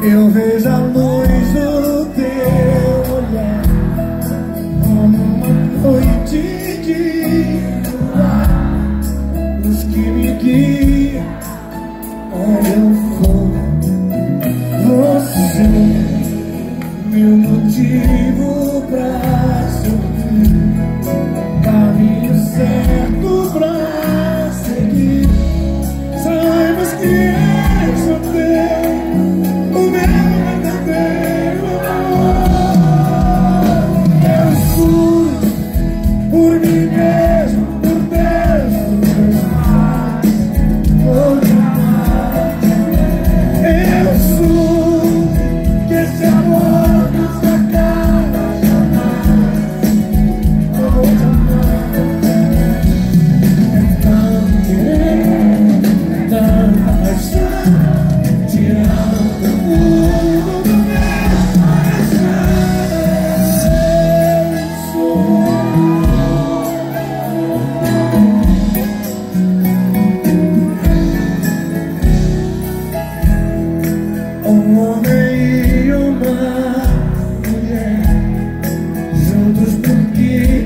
Eu vejo a luz do teu olhar como uma noite de luar, luz que me guia onde eu for. Você, meu motivo pra sorrir, caminho certo pra seguir. Saibas que eu sou teu, o meu verdadeiro amor. Eu juro por mim mesmo, por Deus, por meus pais, vou te amar. Eu juro que esse amor não se acaba jamais. Eu vou te amar. É tanto querer, é tanta paixão, te amo do fundo do meu coração. Um homem e uma mulher, juntos porque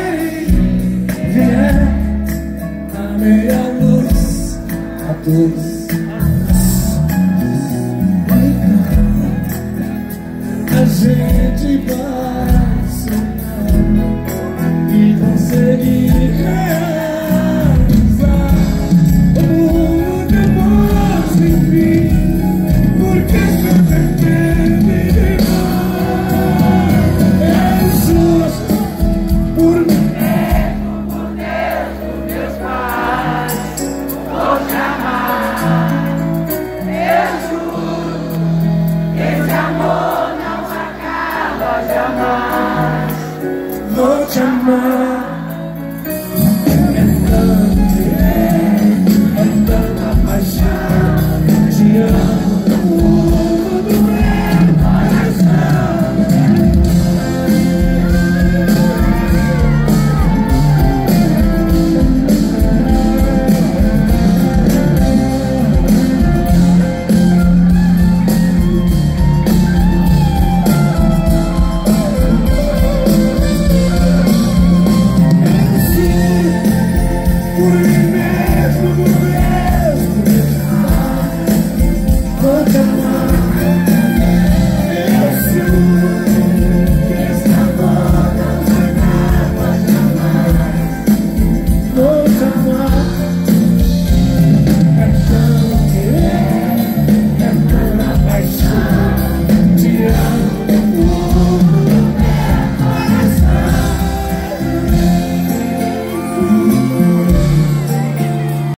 derem vier a meia luz a todos.